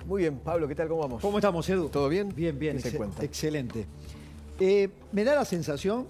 Muy bien, Pablo, ¿qué tal? ¿Cómo vamos? ¿Cómo estamos, Edu? ¿Todo bien? Bien, bien. ¿Qué se cuenta? Excelente. Me da la sensación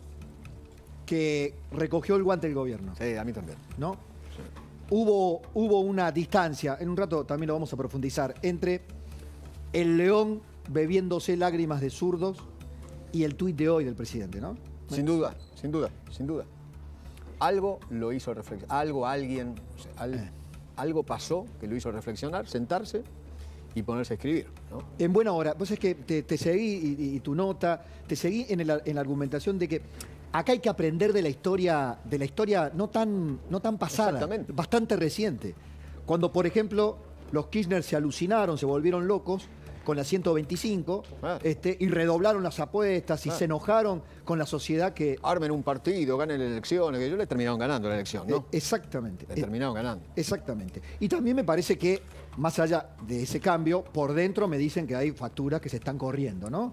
que recogió el guante el gobierno, Sí, a mí también. ¿no? Sí. Hubo una distancia, en un rato también lo vamos a profundizar, entre el león bebiéndose lágrimas de zurdos y el tuit de hoy del presidente, ¿no? Sin duda, sin duda, sin duda. Algo lo hizo reflexionar, alguien, o sea, algo pasó que lo hizo reflexionar, sentarse y ponerse a escribir, ¿no? En buena hora. Vos es que te seguí y tu nota, te seguí en la argumentación de que acá hay que aprender de la historia no tan pasada, Exactamente. bastante reciente. Cuando, por ejemplo, los Kirchner se alucinaron, se volvieron locos con la 125 y redoblaron las apuestas y se enojaron con la sociedad que... Armen un partido, ganen elecciones, que ellos le terminaron ganando la elección, ¿no? Exactamente. Le terminaron ganando. Exactamente. Y también me parece que, más allá de ese cambio, por dentro me dicen que hay facturas que se están corriendo, ¿no?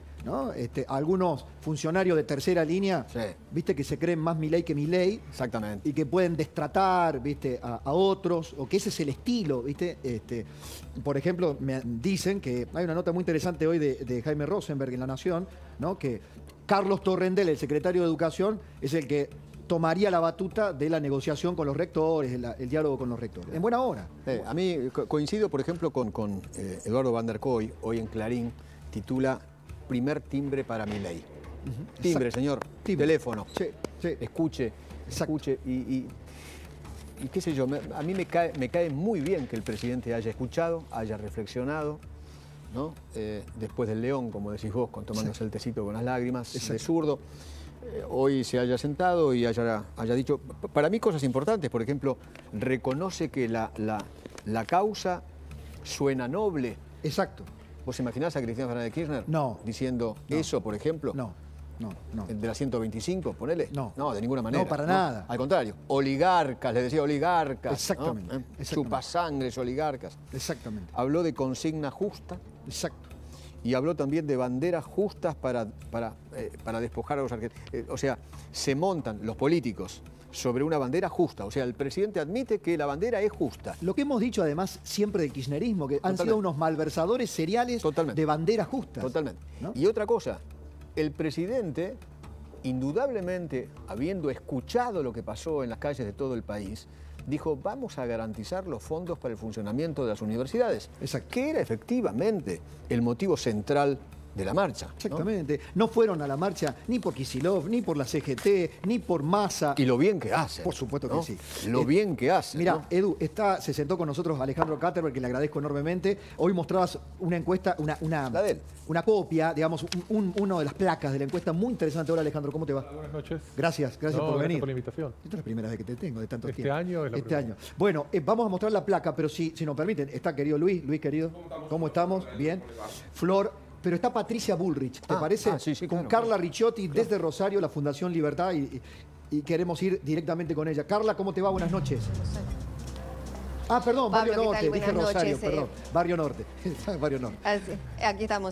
Algunos funcionarios de tercera línea, Sí. viste, que se creen más Milei que Milei. Exactamente. Y que pueden destratar, viste, a otros, o que ese es el estilo, viste. Por ejemplo, me dicen que hay una nota muy interesante hoy de Jaime Rosenberg en La Nación, ¿no? Que Carlos Torrendel, el secretario de Educación, es el que tomaría la batuta de la negociación con los rectores, el diálogo con los rectores. En buena hora. A mí coincido, por ejemplo, con Eduardo Van der Kooi, hoy en Clarín, titula Primer timbre para Milei. Timbre, señor. Timbre. Teléfono. Sí, sí. Escuche, Exacto. escuche. Y qué sé yo, a mí me cae muy bien que el presidente haya escuchado, haya reflexionado, ¿no? Después del león, como decís vos, tomándose el tecito con las lágrimas, de zurdo. Hoy se haya sentado y haya dicho, para mí, cosas importantes. Por ejemplo, reconoce que la causa suena noble. Exacto. ¿Vos imaginás a Cristina Fernández de Kirchner diciendo eso, por ejemplo? No. ¿De la 125, ponele? No. No, de ninguna manera. No, para nada. Al contrario, oligarcas, le decía oligarcas. Exactamente. ¿no? Exactamente. Chupasangres, oligarcas. Exactamente. Habló de consigna justa. Exacto. Y habló también de banderas justas para despojar a los argentinos. O sea, se montan los políticos sobre una bandera justa. O sea, el presidente admite que la bandera es justa. Lo que hemos dicho además siempre del kirchnerismo, que han sido unos malversadores seriales de banderas justas. Totalmente. ¿No? Y otra cosa, el presidente, indudablemente, habiendo escuchado lo que pasó en las calles de todo el país, dijo, vamos a garantizar los fondos para el funcionamiento de las universidades. Exacto. Que era efectivamente el motivo central de la marcha. Exactamente. No fueron a la marcha ni por Kicillof, ni por la CGT, ni por Massa. Y lo bien que hace. Por supuesto que sí. Lo bien que hace. Mira, ¿no? Edu, se sentó con nosotros Alejandro Katterberg, que le agradezco enormemente. Hoy mostrabas una encuesta, una copia, digamos, una de las placas de la encuesta muy interesante. Hola, Alejandro, ¿cómo te va? Buenas noches. Gracias por venir. Gracias por la invitación. Esta es la primera vez que te tengo de tanto tiempo. Este año es la primera. Año. Bueno, vamos a mostrar la placa, pero si nos permiten, está querido Luis. Luis, querido, ¿cómo estamos? Bien. Flor. Pero está Patricia Bullrich, ¿te parece? Sí, con claro, Carla Ricciotti desde Rosario, la Fundación Libertad, y queremos ir directamente con ella. Carla, ¿cómo te va? Buenas noches. Ah, perdón, Pablo, Barrio Norte, dije Buenas Rosario, noches, perdón. Barrio Norte. Barrio Norte. Aquí estamos,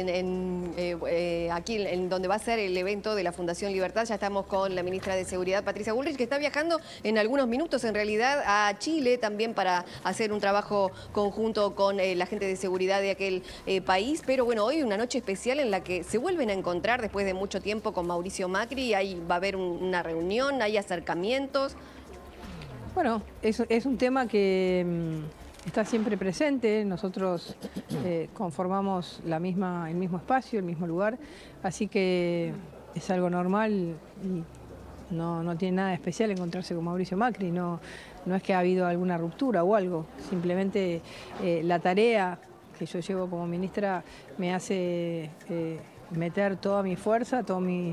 aquí en donde va a ser el evento de la Fundación Libertad. Ya estamos con la ministra de Seguridad, Patricia Bullrich, que está viajando en algunos minutos, en realidad, a Chile también para hacer un trabajo conjunto con la gente de seguridad de aquel país. Pero bueno, hoy una noche especial en la que se vuelven a encontrar después de mucho tiempo con Mauricio Macri. Ahí va a haber una reunión, hay acercamientos. Bueno, es un tema que está siempre presente. Nosotros conformamos el mismo espacio, el mismo lugar, así que es algo normal y no tiene nada especial encontrarse con Mauricio Macri. No es que ha habido alguna ruptura o algo, simplemente la tarea que yo llevo como ministra me hace meter toda mi fuerza, todo mi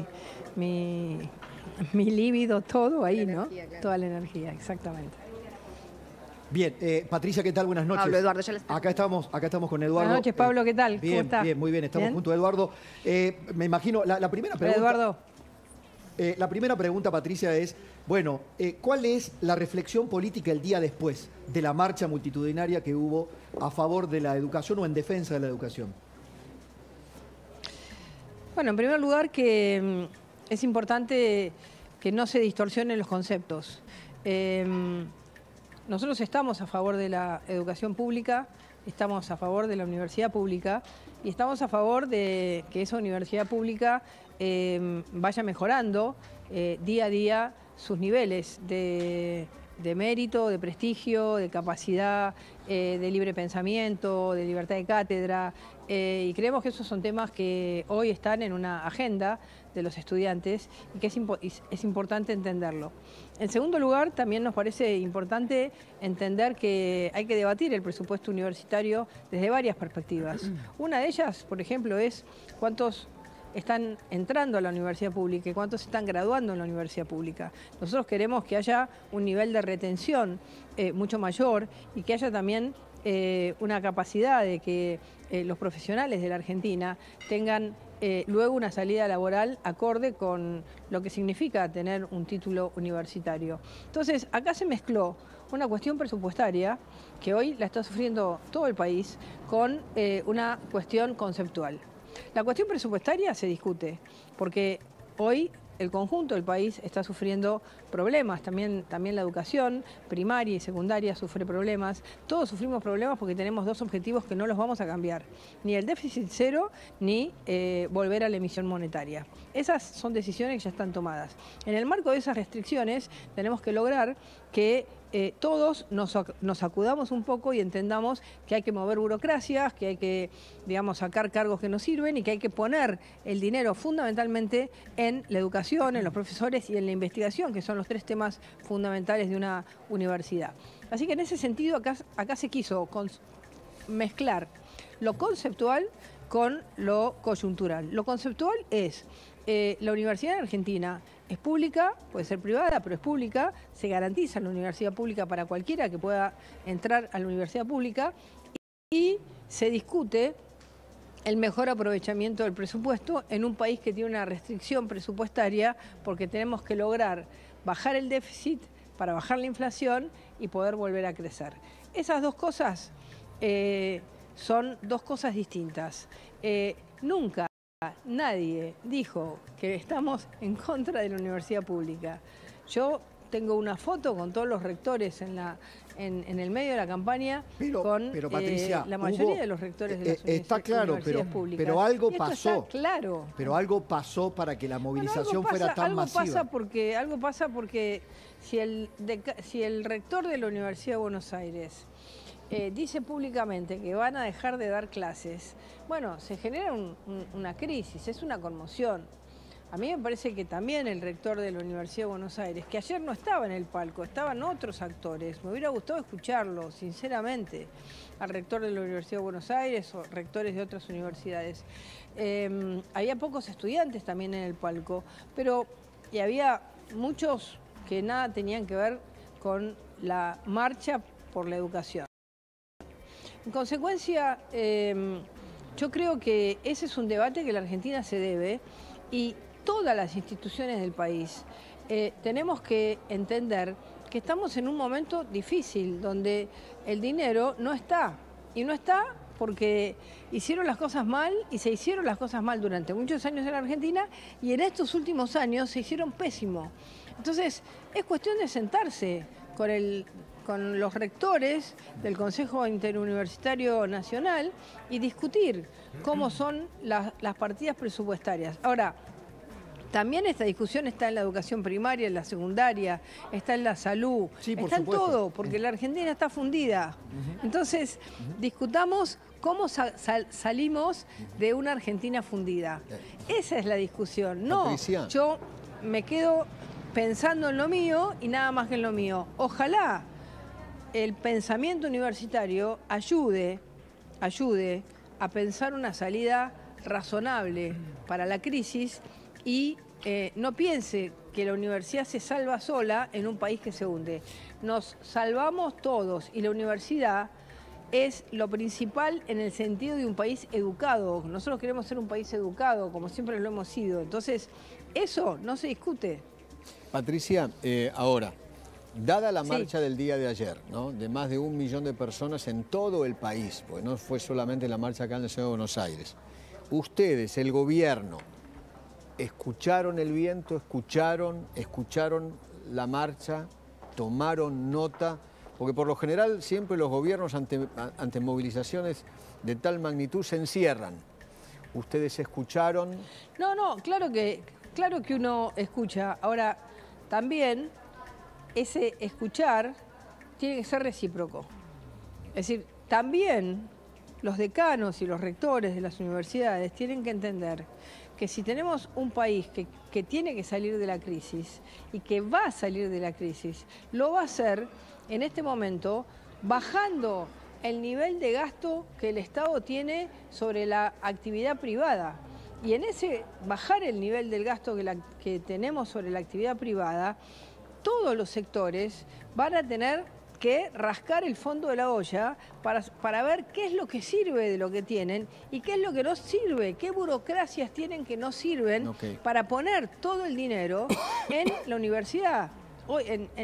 líbido, todo ahí, ¿no? Claro. Toda la energía, exactamente. Bien, Patricia, ¿qué tal? Buenas noches. Pablo, Eduardo, ya les... Acá estamos con Eduardo. Buenas noches, Pablo, ¿qué tal? Bien, ¿Cómo estás? Bien, muy bien, estamos junto a Eduardo. Me imagino, la primera pregunta... Eduardo. La primera pregunta, Patricia, es, bueno, ¿cuál es la reflexión política el día después de la marcha multitudinaria que hubo a favor de la educación o en defensa de la educación? Bueno, en primer lugar que es importante que no se distorsionen los conceptos. Nosotros estamos a favor de la educación pública, estamos a favor de la universidad pública y estamos a favor de que esa universidad pública vaya mejorando día a día sus niveles de mérito, de prestigio, de capacidad, de libre pensamiento, de libertad de cátedra, y creemos que esos son temas que hoy están en una agenda de los estudiantes y que es importante entenderlo. En segundo lugar, también nos parece importante entender que hay que debatir el presupuesto universitario desde varias perspectivas. Una de ellas, por ejemplo, es cuántos están entrando a la universidad pública y cuántos están graduando en la universidad pública. Nosotros queremos que haya un nivel de retención mucho mayor y que haya también una capacidad de que los profesionales de la Argentina tengan luego una salida laboral acorde con lo que significa tener un título universitario. Entonces, acá se mezcló una cuestión presupuestaria que hoy la está sufriendo todo el país con una cuestión conceptual. La cuestión presupuestaria se discute porque hoy el conjunto del país está sufriendo problemas, también la educación primaria y secundaria sufre problemas, todos sufrimos problemas porque tenemos dos objetivos que no los vamos a cambiar, ni el déficit cero ni volver a la emisión monetaria. Esas son decisiones que ya están tomadas. En el marco de esas restricciones tenemos que lograr que todos nos acudamos un poco y entendamos que hay que mover burocracias, que hay que, digamos, sacar cargos que no sirven y que hay que poner el dinero fundamentalmente en la educación, en los profesores y en la investigación, que son los tres temas fundamentales de una universidad. Así que en ese sentido acá se quiso mezclar lo conceptual con lo coyuntural. Lo conceptual es la universidad en Argentina es pública, puede ser privada, pero es pública, se garantiza la universidad pública para cualquiera que pueda entrar a la universidad pública y se discute el mejor aprovechamiento del presupuesto en un país que tiene una restricción presupuestaria porque tenemos que lograr bajar el déficit para bajar la inflación y poder volver a crecer. Esas dos cosas son dos cosas distintas. Nunca nadie dijo que estamos en contra de la universidad pública. Yo tengo una foto con todos los rectores en el medio de la campaña pero Patricia, la mayoría de los rectores de las está claro, universidades públicas. Pero algo Esto pasó. está claro. Pero algo pasó para que la movilización fuera tan masiva. Algo pasa porque si el rector de la Universidad de Buenos Aires dice públicamente que van a dejar de dar clases, bueno, se genera una crisis, es una conmoción. A mí me parece que también el rector de la Universidad de Buenos Aires, que ayer no estaba en el palco, estaban otros actores, me hubiera gustado escucharlo, sinceramente, al rector de la Universidad de Buenos Aires o rectores de otras universidades. Había pocos estudiantes también en el palco, y había muchos que nada tenían que ver con la marcha por la educación. En consecuencia, yo creo que ese es un debate que la Argentina se debe y todas las instituciones del país tenemos que entender que estamos en un momento difícil donde el dinero no está. Y no está porque hicieron las cosas mal y se hicieron las cosas mal durante muchos años en la Argentina y en estos últimos años se hicieron pésimo. Entonces, es cuestión de sentarse con los rectores del Consejo Interuniversitario Nacional y discutir cómo son las partidas presupuestarias. Ahora, también esta discusión está en la educación primaria, en la secundaria, está en la salud, está en todo, porque la Argentina está fundida. Entonces, discutamos cómo salimos de una Argentina fundida. Esa es la discusión. No, Patricia, yo me quedo pensando en lo mío y nada más que en lo mío. Ojalá el pensamiento universitario ayude a pensar una salida razonable para la crisis y no piense que la universidad se salva sola en un país que se hunde. Nos salvamos todos y la universidad es lo principal en el sentido de un país educado. Nosotros queremos ser un país educado, como siempre lo hemos sido. Entonces, eso no se discute. Patricia, ahora, dada la marcha del día de ayer, ¿no?, de más de 1 millón de personas en todo el país, pues no fue solamente la marcha acá en la Ciudad de Buenos Aires, ustedes, el gobierno, ¿escucharon el viento, escucharon la marcha, tomaron nota? Porque por lo general siempre los gobiernos ante movilizaciones de tal magnitud se encierran. ¿Ustedes escucharon? No, claro que uno escucha. Ahora, también ese escuchar tiene que ser recíproco. Es decir, también los decanos y los rectores de las universidades tienen que entender que si tenemos un país que tiene que salir de la crisis y que va a salir de la crisis, lo va a hacer en este momento bajando el nivel de gasto que el Estado tiene sobre la actividad privada. Y en ese bajar el nivel del gasto que tenemos sobre la actividad privada, todos los sectores van a tener que rascar el fondo de la olla para ver qué es lo que sirve de lo que tienen y qué es lo que no sirve, qué burocracias tienen que no sirven para poner todo el dinero en la universidad, hoy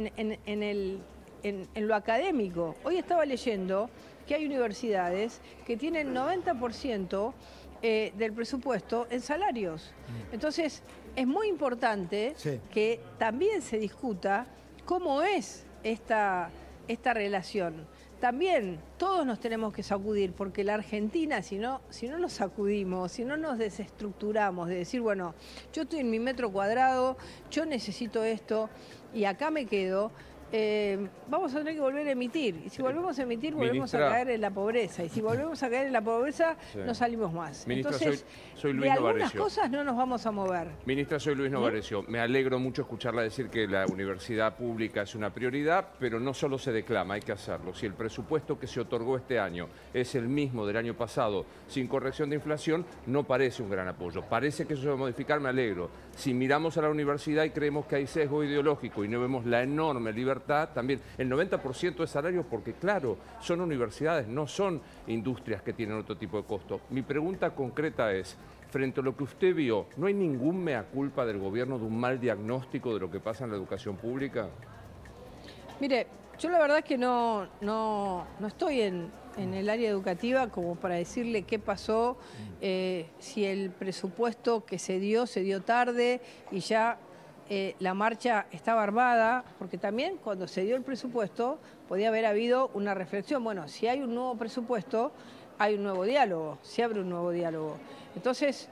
en lo académico. Hoy estaba leyendo que hay universidades que tienen 90% del presupuesto en salarios. Entonces, es muy importante que también se discuta cómo es esta relación. También todos nos tenemos que sacudir, porque la Argentina, si no nos sacudimos, si no nos desestructuramos, de decir, bueno, yo estoy en mi metro cuadrado, yo necesito esto y acá me quedo, vamos a tener que volver a emitir. Y si volvemos a emitir, volvemos a caer en la pobreza. Y si volvemos a caer en la pobreza, no salimos más. Ministra, entonces, soy Luis de algunas Novarecio. cosas no nos vamos a mover. Ministra, soy Luis Novarecio. Me alegro mucho escucharla decir que la universidad pública es una prioridad, pero no solo se declama, hay que hacerlo. Si el presupuesto que se otorgó este año es el mismo del año pasado, sin corrección de inflación, no parece un gran apoyo. Parece que eso se va a modificar, me alegro. Si miramos a la universidad y creemos que hay sesgo ideológico y no vemos la enorme libertad, también el 90% de salarios, porque claro, son universidades, no son industrias que tienen otro tipo de costo. Mi pregunta concreta es, frente a lo que usted vio, ¿no hay ningún mea culpa del gobierno de un mal diagnóstico de lo que pasa en la educación pública? Mire, yo la verdad es que no estoy en el área educativa como para decirle qué pasó, si el presupuesto que se dio tarde y ya la marcha estaba armada, porque también cuando se dio el presupuesto podía haber habido una reflexión. Bueno, si hay un nuevo presupuesto, hay un nuevo diálogo, se abre un nuevo diálogo. Entonces,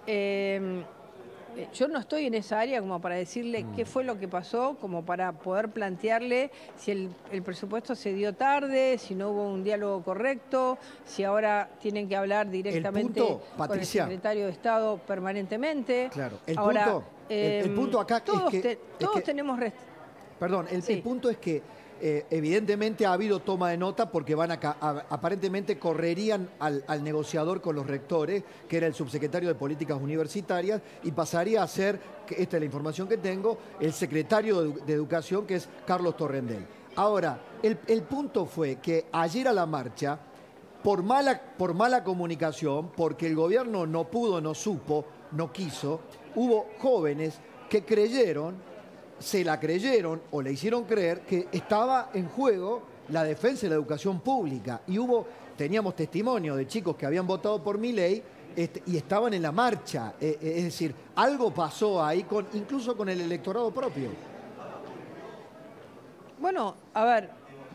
yo no estoy en esa área como para decirle qué fue lo que pasó, como para poder plantearle si el presupuesto se dio tarde, si no hubo un diálogo correcto, si ahora tienen que hablar directamente con el secretario de Estado permanentemente. Claro, el punto acá todos es que... todos tenemos... Perdón, el punto es que evidentemente ha habido toma de nota porque aparentemente correrían al negociador con los rectores, que era el subsecretario de Políticas Universitarias, y pasaría a ser, esta es la información que tengo, el secretario de Educación, que es Carlos Torrendel. Ahora, el punto fue que ayer a la marcha, por mala comunicación, porque el gobierno no pudo, no supo, no quiso, hubo jóvenes que se la creyeron o le hicieron creer que estaba en juego la defensa de la educación pública. Y teníamos testimonio de chicos que habían votado por Milei y estaban en la marcha. Es decir, algo pasó ahí, incluso con el electorado propio. Bueno, a ver,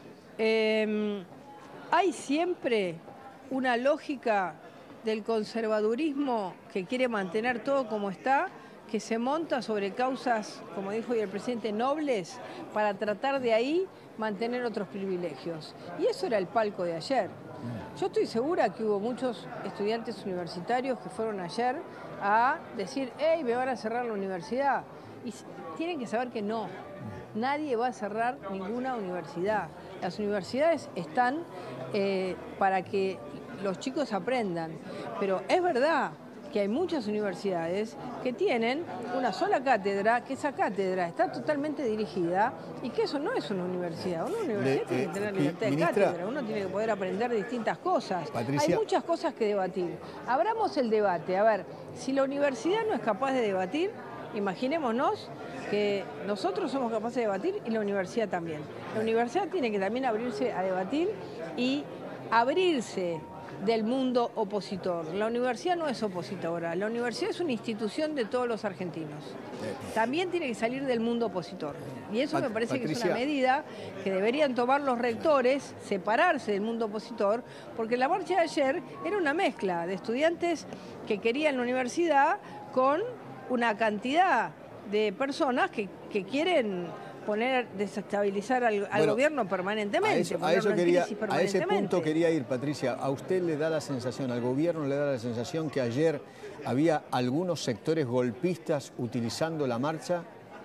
hay siempre una lógica del conservadurismo que quiere mantener todo como está, que se monta sobre causas, como dijo hoy el presidente, nobles, para tratar de ahí mantener otros privilegios. Y eso era el palco de ayer. Yo estoy segura que hubo muchos estudiantes universitarios que fueron ayer a decir, hey, me van a cerrar la universidad. Y tienen que saber que no, nadie va a cerrar ninguna universidad. Las universidades están para que los chicos aprendan. Pero es verdad que hay muchas universidades que tienen una sola cátedra, que esa cátedra está totalmente dirigida y que eso no es una universidad. Una universidad tiene que tener libertad de cátedra, uno tiene que poder aprender distintas cosas. Patricia. Hay muchas cosas que debatir. Abramos el debate. A ver, si la universidad no es capaz de debatir, imaginémonos que nosotros somos capaces de debatir y la universidad también. La universidad tiene que también abrirse a debatir y abrirse del mundo opositor. La universidad no es opositora, la universidad es una institución de todos los argentinos. También tiene que salir del mundo opositor. Y eso me parece que es una medida que deberían tomar los rectores, separarse del mundo opositor, porque la marcha de ayer era una mezcla de estudiantes que querían la universidad con una cantidad de personas que quieren desestabilizar al gobierno permanentemente. A ese punto quería ir, Patricia. ¿A usted le da la sensación, al gobierno le da la sensación que ayer había algunos sectores golpistas utilizando la marcha?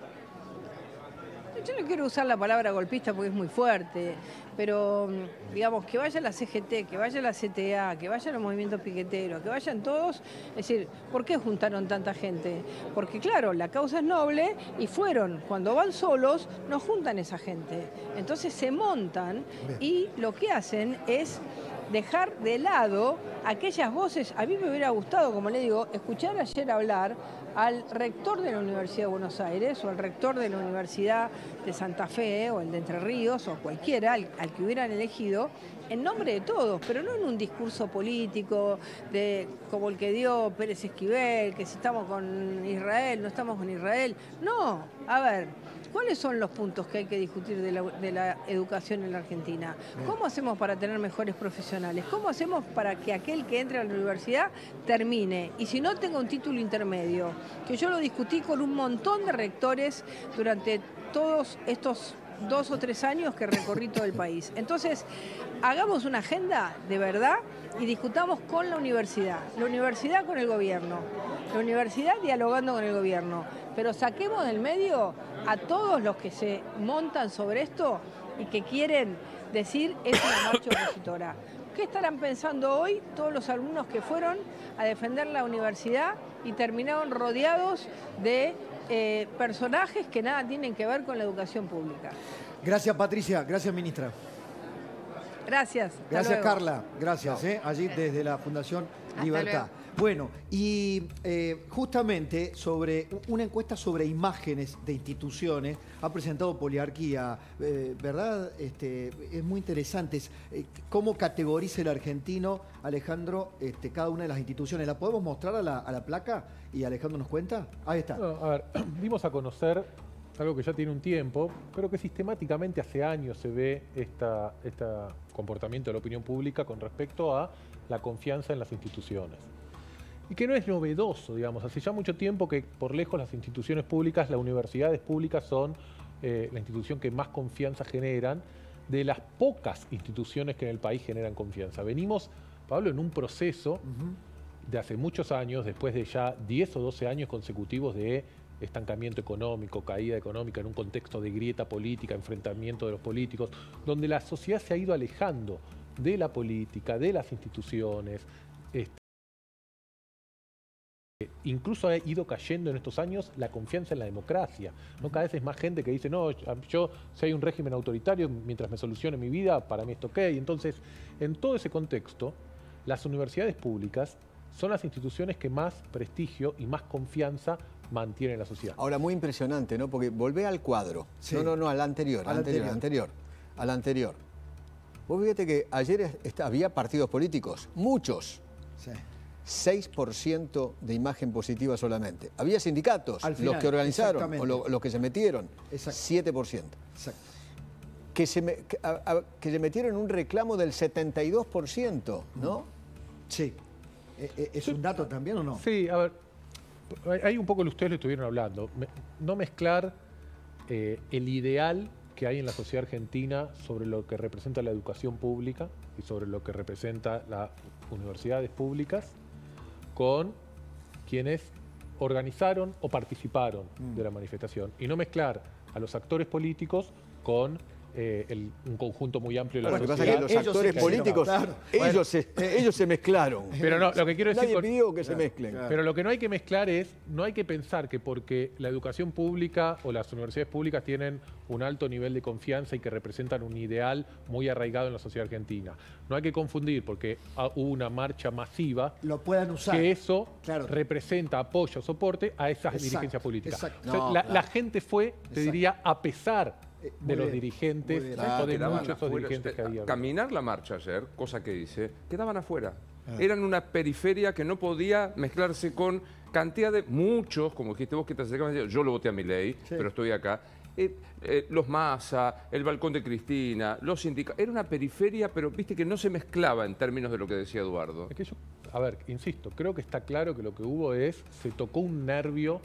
Yo no quiero usar la palabra golpista porque es muy fuerte, pero digamos que vaya la CGT, que vaya la CTA, que vayan los movimientos piqueteros, que vayan todos. Es decir, ¿por qué juntaron tanta gente? Porque claro, la causa es noble y cuando van solos, no juntan esa gente. Entonces se montan y lo que hacen es dejar de lado aquellas voces. A mí me hubiera gustado, como le digo, escuchar ayer hablar al rector de la Universidad de Buenos Aires o al rector de la Universidad de Santa Fe o el de Entre Ríos o cualquiera, al que hubieran elegido, en nombre de todos, pero no en un discurso político como el que dio Pérez Esquivel, que si estamos con Israel, no estamos con Israel. No, a ver, ¿cuáles son los puntos que hay que discutir de la educación en la Argentina? ¿Cómo hacemos para tener mejores profesionales? ¿Cómo hacemos para que aquel que entre a la universidad termine? Y si no, tenga un título intermedio, que yo lo discutí con un montón de rectores durante todos estos 2 o 3 años que recorrí todo el país. Entonces, hagamos una agenda de verdad y discutamos con la universidad con el gobierno, la universidad dialogando con el gobierno, pero saquemos del medio a todos los que se montan sobre esto y que quieren decir es una marcha opositora. ¿Qué estarán pensando hoy todos los alumnos que fueron a defender la universidad y terminaron rodeados de personajes que nada tienen que ver con la educación pública? Gracias, Patricia. Gracias, ministra. Gracias. Gracias, Carla. Gracias, allí desde la Fundación Libertad. Bueno, y justamente sobre una encuesta sobre imágenes de instituciones ha presentado Poliarquía, ¿verdad? Es muy interesante. ¿Cómo categoriza el argentino, Alejandro, cada una de las instituciones? ¿La podemos mostrar a la placa? Y Alejandro nos cuenta. Ahí está. No, a ver, dimos a conocer algo que ya tiene un tiempo, pero que sistemáticamente hace años se ve este comportamiento de la opinión pública con respecto a la confianza en las instituciones. Y que no es novedoso, digamos. Hace ya mucho tiempo que por lejos las instituciones públicas, las universidades públicas son la institución que más confianza generan de las pocas instituciones que en el país generan confianza. Venimos, Pablo, en un proceso de hace muchos años, después de ya 10 o 12 años consecutivos de estancamiento económico, caída económica en un contexto de grieta política, enfrentamiento de los políticos, donde la sociedad se ha ido alejando de la política, de las instituciones. Incluso ha ido cayendo en estos años la confianza en la democracia, ¿no? Cada vez es más gente que dice, no, yo si hay un régimen autoritario, mientras me solucione mi vida, para mí esto ok. Entonces, en todo ese contexto, las universidades públicas son las instituciones que más prestigio y más confianza mantienen en la sociedad. Ahora, muy impresionante, ¿no? Porque volvé al cuadro. Sí. No, al anterior. Vos fíjate que ayer había partidos políticos, muchos. Sí. 6% de imagen positiva solamente. Había sindicatos, final, los que organizaron o los que se metieron, 7%. Exacto. Que se metieron en un reclamo del 72%, ¿no? Sí. ¿Es un dato también o no? Sí, a ver, hay un poco que ustedes lo estuvieron hablando. No mezclar el ideal que hay en la sociedad argentina sobre lo que representa la educación pública y sobre lo que representa las universidades públicas con quienes organizaron o participaron de la manifestación. Y no mezclar a los actores políticos con un conjunto muy amplio de la sociedad. Lo que pasa es que los actores políticos, claro, ellos se mezclaron. Pero no, lo que quiero decir... Nadie pidió que se mezclen. Pero lo que no hay que mezclar es, no hay que pensar que porque la educación pública o las universidades públicas tienen un alto nivel de confianza y que representan un ideal muy arraigado en la sociedad argentina. No hay que confundir porque hubo una marcha masiva lo puedan usar. Que eso representa apoyo o soporte a esas dirigencias políticas. O sea, la gente fue, te diría, a pesar de los dirigentes, o de muchos de esos dirigentes que había. Caminar la marcha ayer, cosa que dice, quedaban afuera. Eran una periferia que no podía mezclarse con cantidad de muchos, como dijiste vos que te acercabas, yo lo voté a Milei, pero estoy acá. Los Massa, el balcón de Cristina, los sindicatos. Era una periferia, pero viste que no se mezclaba en términos de lo que decía Eduardo. Es que yo, a ver, insisto, creo que está claro que lo que hubo se tocó un nervio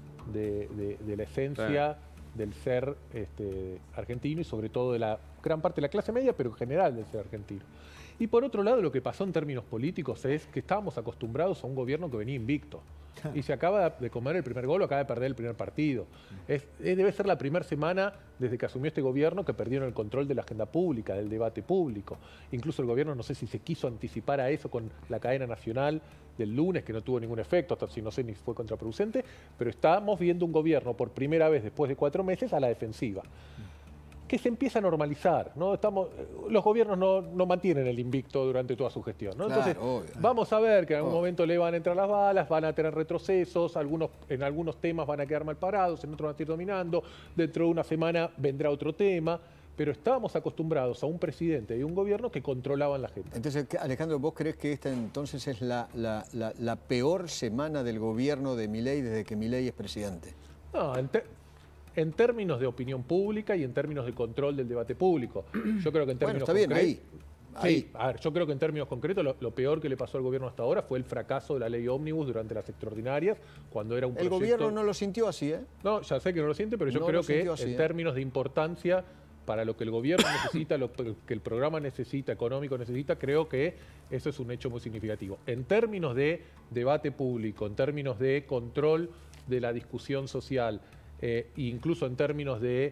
de la esencia del ser argentino y sobre todo de la gran parte de la clase media, pero en general del ser argentino. Y por otro lado, lo que pasó en términos políticos es que estábamos acostumbrados a un gobierno que venía invicto. Y se acaba de comer el primer gol o acaba de perder el primer partido. Debe ser la primera semana desde que asumió este gobierno que perdieron el control de la agenda pública, del debate público. Incluso el gobierno no sé si se quiso anticipar a eso con la cadena nacional del lunes, que no tuvo ningún efecto, hasta si no sé ni fue contraproducente, pero estamos viendo un gobierno por primera vez después de 4 meses a la defensiva, que se empieza a normalizar, ¿no? Los gobiernos no mantienen el invicto durante toda su gestión, ¿no? Claro, Entonces, obvio. vamos a ver que en algún momento le van a entrar las balas, van a tener retrocesos, en algunos temas van a quedar mal parados, en otros van a ir dominando, dentro de una semana vendrá otro tema, pero estábamos acostumbrados a un presidente y un gobierno que controlaban la gente. Entonces, Alejandro, ¿vos crees que esta entonces es la peor semana del gobierno de Milei desde que Milei es presidente? No, en términos de opinión pública y en términos de control del debate público. Yo creo que en términos está bien, ahí. Sí, a ver, yo creo que en términos concretos lo peor que le pasó al gobierno hasta ahora fue el fracaso de la ley ómnibus durante las extraordinarias, cuando era un proyecto... El gobierno no lo sintió así, ¿eh? No, ya sé que no lo siente, pero yo No creo lo que sintió así, en términos de importancia para lo que el gobierno necesita, lo que el programa necesita, económico necesita, creo que eso es un hecho muy significativo. En términos de debate público, en términos de control de la discusión social, incluso en términos de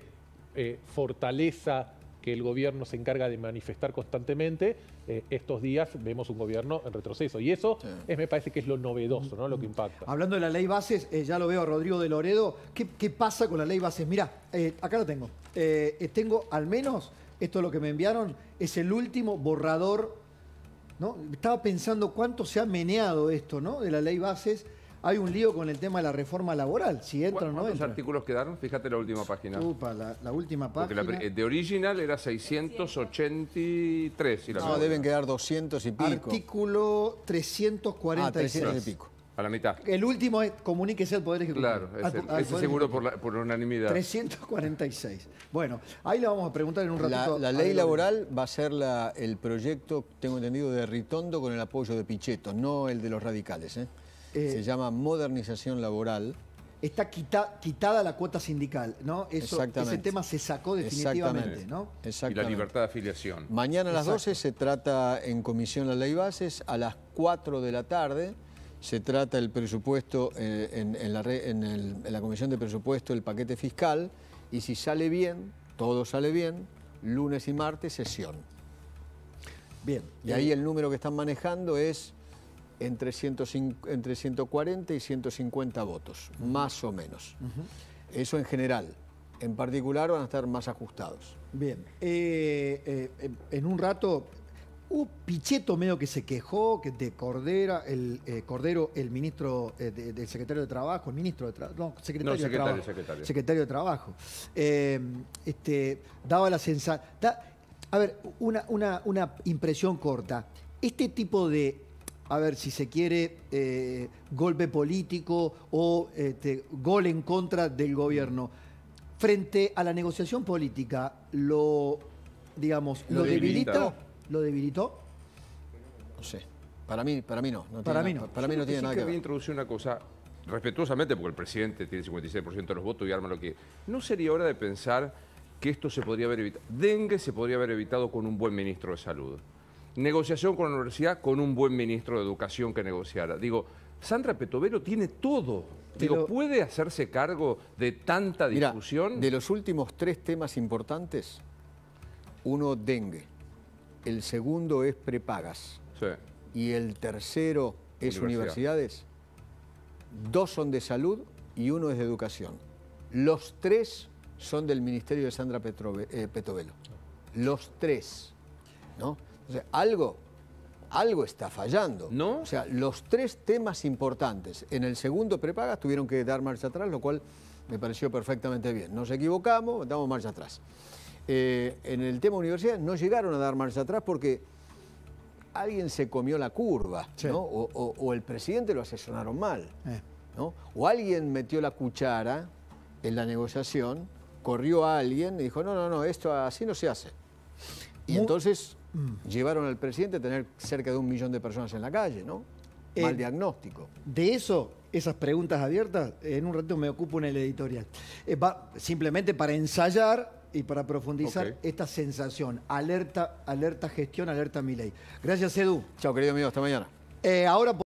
fortaleza que el gobierno se encarga de manifestar constantemente, estos días vemos un gobierno en retroceso. Y eso me parece que es lo novedoso, ¿no? Lo que impacta. Hablando de la ley bases, ya lo veo a Rodrigo de Loredo. ¿Qué pasa con la ley bases? Mirá, acá lo tengo. Tengo al menos, esto es lo que me enviaron, es el último borrador, ¿no? Estaba pensando cuánto se ha meneado esto, ¿no? De la ley bases. Hay un lío con el tema de la reforma laboral, si entra o no ¿Cuántos entra. artículos quedaron? Fíjate la última página. Upa, la última Porque página. de original era 683. Si la No, memoria. deben quedar 200 y pico. Artículo 346. 300 y pico. A la mitad. El último es comuníquese al Poder Ejecutivo. Claro, Al ese Poder seguro Ejecutivo. por unanimidad. 346. Bueno, ahí le vamos a preguntar en un ratito. La ley laboral va a ser el proyecto, tengo entendido, de Ritondo con el apoyo de Pichetto, no el de los radicales, ¿eh? Se llama modernización laboral. Está quitada la cuota sindical, ¿no? Ese tema se sacó definitivamente, ¿no? Y la Exactamente. libertad de afiliación. Mañana a las 12 se trata en comisión la ley bases, a las 4 de la tarde se trata el presupuesto en la comisión de presupuesto, el paquete fiscal, y si sale bien, todo sale bien, lunes y martes sesión. Bien. Y ahí el número que están manejando es entre 140 y 150 votos, más o menos. Eso en general. En particular van a estar más ajustados. Bien. En un rato, Pichetto medio que se quejó que de Cordero, el ministro del secretario de Trabajo, el ministro de Trabajo, no, secretario de Trabajo. Secretario de Trabajo. Daba la sensación... A ver, una impresión corta. Este tipo de, a ver, si se quiere, golpe político o gol en contra del gobierno, frente a la negociación política, ¿lo debilita? ¿Lo debilitó? No sé. Para mí no. Para mí no. Para mí no tiene nada que Voy a ver. introducir una cosa, respetuosamente, porque el presidente tiene 56% de los votos y arma lo que... ¿No sería hora de pensar que esto se podría haber evitado? Dengue se podría haber evitado con un buen ministro de Salud. Negociación con la universidad, con un buen ministro de Educación que negociara. Digo, Sandra Petovelo tiene todo. Digo, ¿puede hacerse cargo de tanta discusión? Mira, de los últimos 3 temas importantes, uno, dengue. El segundo es prepagas. Sí. Y el tercero es universidades. 2 son de salud y 1 es de educación. Los 3 son del ministerio de Sandra Petovelo. Los 3, ¿no? O sea, algo está fallando. ¿No? O sea, los 3 temas importantes en el segundo prepagas tuvieron que dar marcha atrás, lo cual me pareció perfectamente bien. Nos equivocamos, damos marcha atrás. En el tema universidad no llegaron a dar marcha atrás porque alguien se comió la curva, Sí. ¿no? O el presidente lo asesoraron mal, ¿no? O alguien metió la cuchara en la negociación, corrió a alguien y dijo, no, esto así no se hace. Y entonces llevaron al presidente a tener cerca de 1 millón de personas en la calle, ¿no? Mal diagnóstico. De eso, esas preguntas abiertas, en un rato me ocupo en el editorial. Simplemente para ensayar y para profundizar esta sensación. Alerta gestión, alerta Milei. Gracias, Edu. Chao, querido amigo, hasta mañana. Ahora